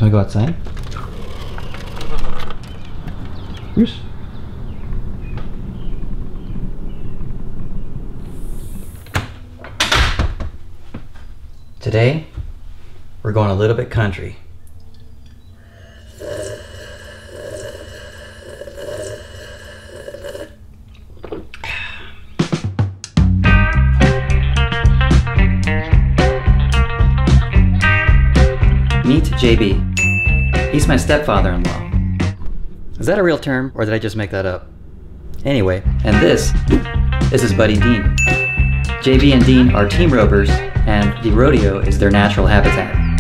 want to go outside? Bruce? Today, we're going a little bit country. Meet JB. He's my stepfather-in-law. Is that a real term, or did I just make that up? Anyway, and this is his buddy Dean. JB and Dean are team rovers, and the rodeo is their natural habitat.